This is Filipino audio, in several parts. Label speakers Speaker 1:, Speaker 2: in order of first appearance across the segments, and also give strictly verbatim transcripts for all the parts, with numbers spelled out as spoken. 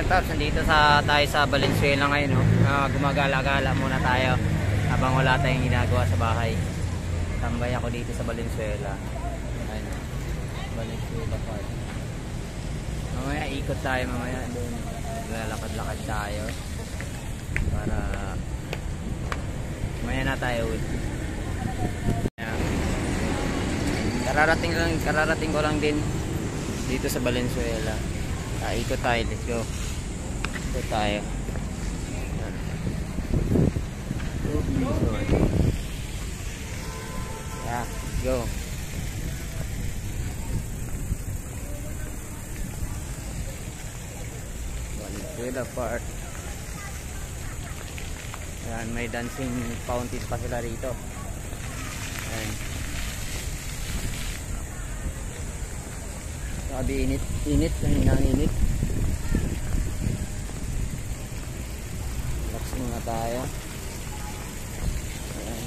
Speaker 1: Ayan Paps, nandito sa, tayo sa Valenzuela ngayon, no? Uh, gumagala-gala muna tayo habang wala tayong ginagawa sa bahay. Tambay ako dito sa Valenzuela. Ayan, no? Valenzuela Park. Mamaya ikot tayo mamaya doon. Lalakad-lakad tayo para mamaya na tayo ulit. Kararating lang, kararating ko lang din dito sa Valenzuela. Ah, ikot tayo, let's go. Ikot tayo. Yeah, let's go. Valenzuela Park. Ayan, may dancing fountain pa sila rito. Ayan. Sabi init, init, kanina ang init. Relax muna tayo. Ayan.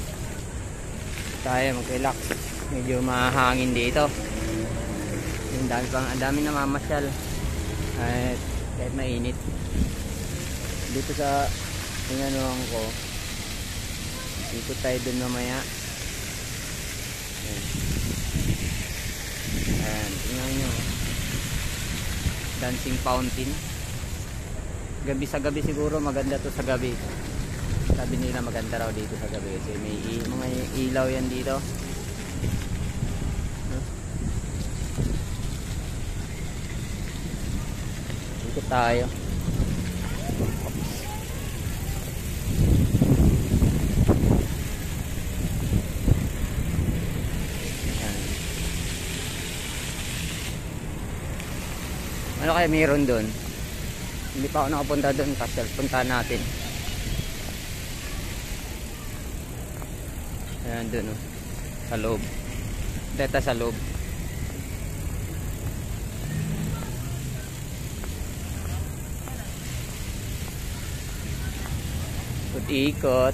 Speaker 1: Tayo mag-relax. Medyo mahangin dito. Ang dami pang, ang dami namamasyal. Kahit, kahit mainit. Dito sa inanuhan ko. Dito tayo dun mamaya. Ayan. Ayan, tingnan nyo. Dancing fountain. Gabi sa gabi siguro maganda to sa gabi. Sabi nila maganda raw dito sa gabi kasi may mga ilaw yan dito. Dito tayo. Ano kaya mayroon doon? Hindi pa ako nakapunta doon kasi punta natin. Ayan doon, oh. Sa loob. Dito sa loob. Ikot-ikot.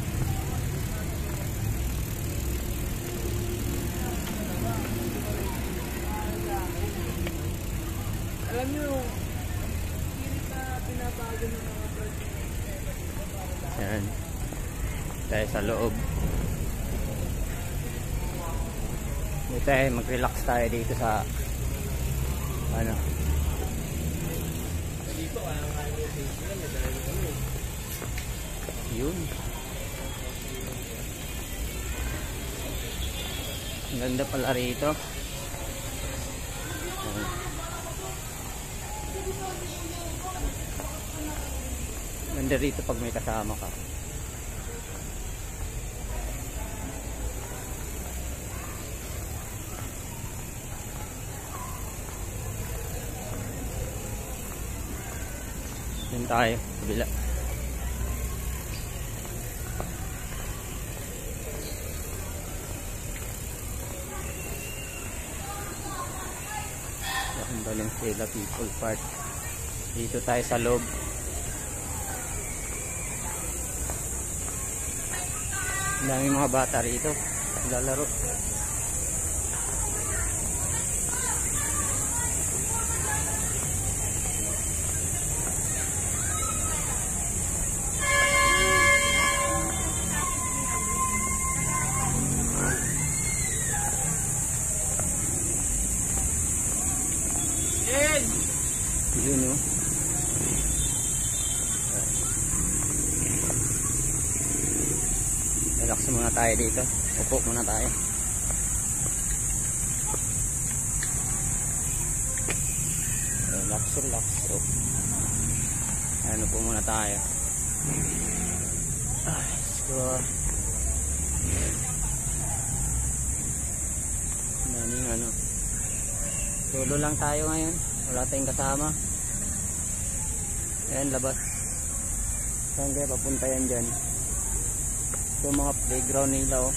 Speaker 2: Alam nyo, pilit na pinabago ng mga bird.
Speaker 1: Ayan. Tayo sa loob. Dito tayo, mag-relax tayo dito sa ano.
Speaker 2: Dito, kaya kaya yung face lang, may talaga kami.
Speaker 1: Yun. Ang ganda pala rito. Ayan. Ganda rito pag may kasama ka. Yan tayo, kabila. Ang Valenzuela People Park. Dito tayo sa loob. Ang dami mga bata rito lalaro. Yun, no? Relax muna tayo dito. Upo muna tayo. Relax, relax. Oh. Ano po muna tayo. Ah, let's go. Daming ano. Solo lang tayo ngayon. Wala tayong kasama. Ayan, labas. Saan kaya papunta yan dyan? Ito mga playground nila, oh.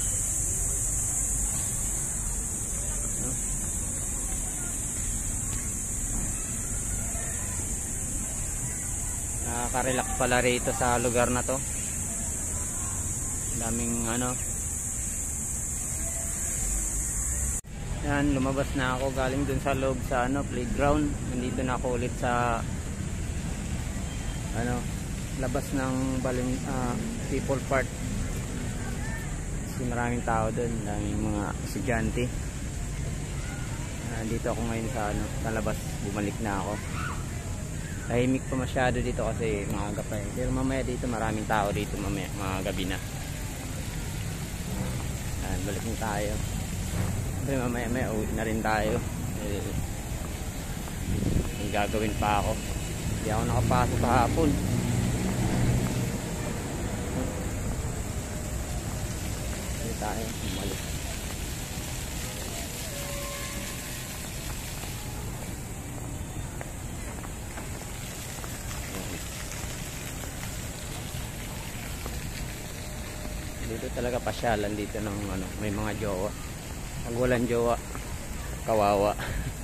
Speaker 1: No? Nakaka-relax pala rito sa lugar na to. Daming ano. Yan, lumabas na ako galing dun sa loob sa ano, playground. Nandito na ako ulit sa ano, labas ng Balin, uh, People Park. Kasi maraming tao doon, daming mga estudyante. Uh, dito ako ngayon sa ano, sa labas, bumalik na ako. Tahimik pa masyado dito kasi maaga pa eh. Pero mamaya dito maraming tao dito mamaya, mga gabi na. Ayan, balik na tayo. Pero mamaya may uwi na rin tayo. Eh, may gagawin pa ako. Hindi ako nakapasok kahapon. Hindi tayo, bumalik. Dito talaga pasyalan dito ng ano, may mga jowa. Pag walang jowa, kawawa.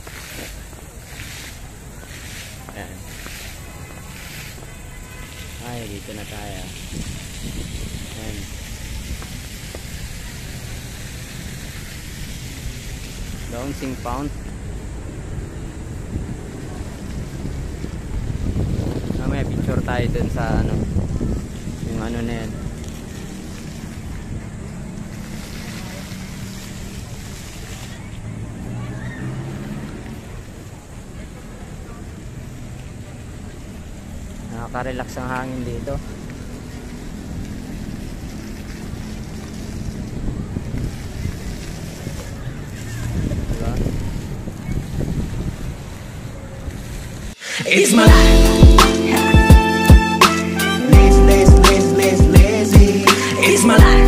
Speaker 1: Ayan. Ay, dito na tayo. Ayan. Bouncing Pound. Mamaya picture tayo dun sa ano, yung ano na yan. Nakaka-relax ang hangin dito. Diba?
Speaker 3: It's my life. Lazy, lazy, lazy, lazy. It's my life.